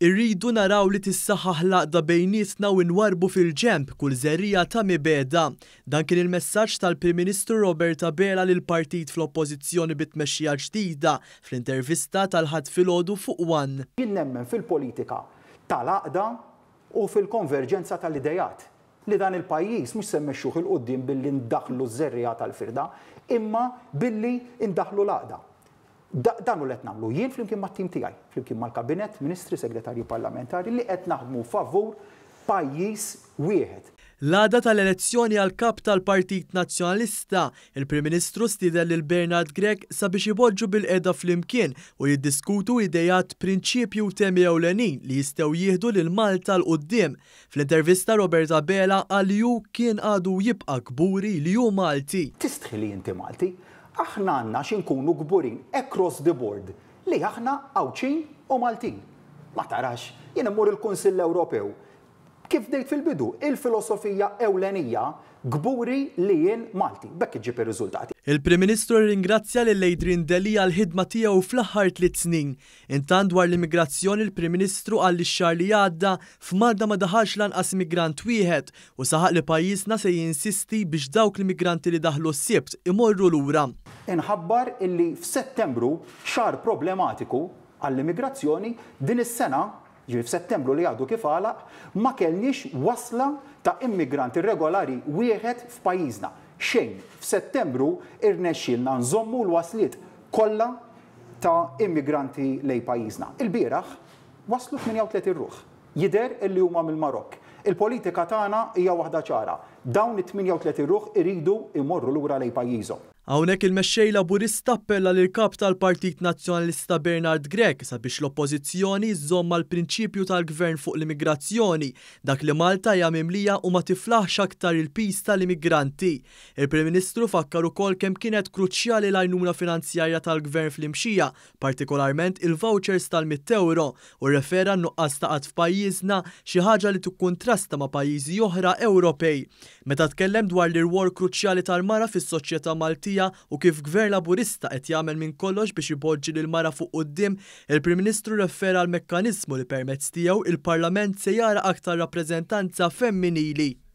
Irridu naraw li tissaħħaħ l-għaqda bejnietna u nwarbu fil-ġenb kull żerrija ta' mibeda. Dan kien il-messaġġ tal-Prim Ministru Roberta Bela lil partit fl-oppożizzjoni bit-tmexxija ġdida fl-intervista tal-ħadd filgħodu fuq One. Jien nemmen fil-politika tal-għaqda u fil-konverġenza tal-idejat li dan il-pajjiż mhux se mmexxuh il-qudiem billi ndaħlu ż-żerrija tal-firda, imma billi ndaħlu l-għaqda. Dan u qed nagħmlu jien flimkien mat-tim tiegħi, flimkien mal-Kabinet, Ministri, Segretarji Parlamentari li qed naħdmu favur pajjiż wieħed. L-għada tal-elezzjoni għal kap tal-Partit Nazzjonalista, il-Prim Ministru stiedel lil Bernard Gregg sabiex ipoġġu bil-qiegħda flimkien u jiddiskutu idejat, prinċipji u temi ewlenin li jistgħu jieħdu lil Malta l quddiem. Fl-intervista Roberta Bela qal hu kien għadu jibqa' kburi li hu Malti. Tistħili inti Malti? Aħna għandna xi nkunu kburin across the board li aħna Awċin u Maltin. Ma tarax, jien immur il-Kunsill Ewropew. Kif dejt fil-bidu, il-filosofija ewlenija kburi li jien Malti. Bekk iġib ir-riżultati. Il-Prim Ministru ringrazzja lil Adrian Deli għall-ħidma tiegħu fl-aħħar 3 snin. Intant dwar l-immigrazzjoni il-Prim Ministru qal li x-xahar li għadda f'Malta ma daħalx lanqas immigrant wieħed u saħaq li pajjiżna se jinsisti biex dawk l-immigranti li daħlu s-sibt imorru lura. Inħabbar illi f'Settembru xahar problematiku għall-immigrazzjoni din is-sena f'Settembru li għadu kif għalaq, ma kellniex wasla ta' immigranti regolari wieħed f'pajjiżna. Xejn, f'Settembru irnexxielna nżommu l-wasliet kollha ta' immigranti lejn pajjiżna. Il-bieraħ waslu 38 ruħ. Jidher illi huma mill-Marokk. Il-politika tagħna hija waħda ċara. Dawn it-38 ruħ iridu imorru lura lejn pajjiżhom. Hawnhekk il-mexxej Laburista appella lil kap tal-Partit Nazzjonalista Bernard Gregg sabiex l-oppożizzjoni żomm mal-prinċipju tal-Gvern fuq l-immigrazzjoni, dak li Malta hija mimlija u ma tiflaħx aktar il-pis tal-immigranti. Il-Prim Ministru fakkar ukoll kemm kienet kruċjali l-għajnuna finanzjarja tal-Gvern fl-imxija, partikolarment il-vouchers tal-100 u refera n-nuqqas ta' qatt f'pajjiżna xi ħaġa li tikkuntrasta ma' pajjiżi oħra Ewropej. Meta tkellem dwar l-irwol kruċjali tal-mara fis-soċjetà Maltija u kif Gvern Laburista qed jagħmel minn kollox biex ipoġġi lil mara fuq quddiem, il-Prim Ministru refera l-mekkaniżmu li permezz tiegħu il-Parlament se jara aktar rappreżentanza femminili.